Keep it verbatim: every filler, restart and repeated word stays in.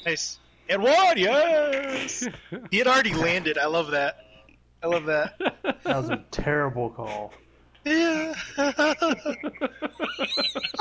Nice. And one, yes! He had already landed. I love that. I love that. That was a terrible call. Yeah.